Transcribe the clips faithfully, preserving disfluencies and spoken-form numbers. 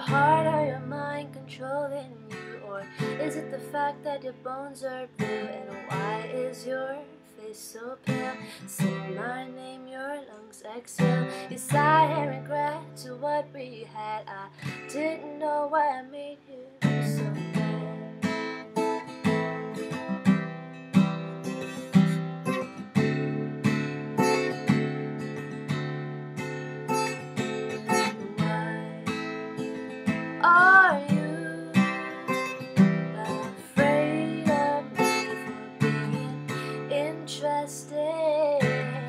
heart or your mind controlling you? Or is it the fact that your bones are blue? And why is your face so pale? Say my name, your lungs exhale. You sigh and regret to what we had. I didn't know why I made you so bad. Are you afraid of me for being interested?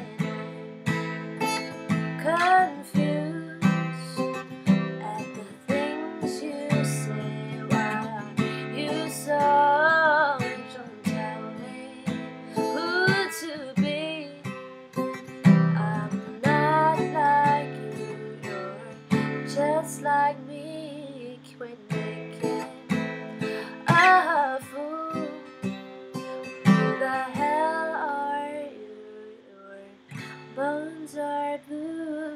Confused at the things you say. Why are you so? Don't tell me who to be. I'm not like you, you're just like me. Quit making a fool. Who the hell are you? Your bones are blue.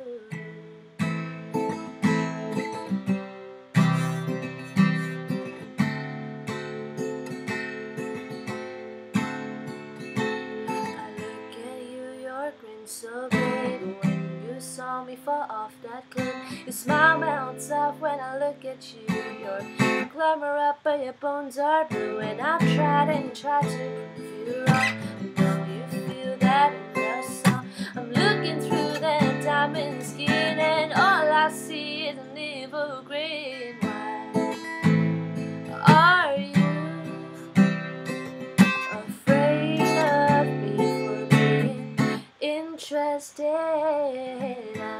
I look at you, your grin so big. When you saw me fall off that cliff, your smile melts off when I look at you. Your glamour up, but your bones are blue. And I've tried and tried to prove you wrong. Now you feel that in your song. I'm looking through that diamond skin, and all I see is an evil grin. Why are you afraid of me for being interested?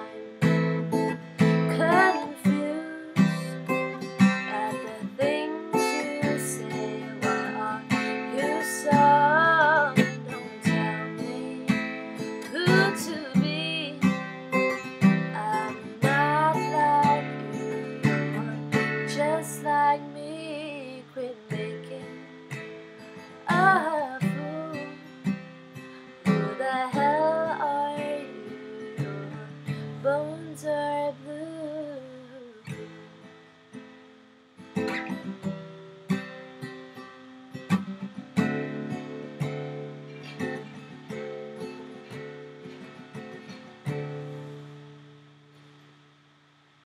I'm confused at the things you say. Why are you so? Don't tell me who to be. I'm not like you, you're just like me. Quit making a fool. Who the hell are you? Your bones are blue.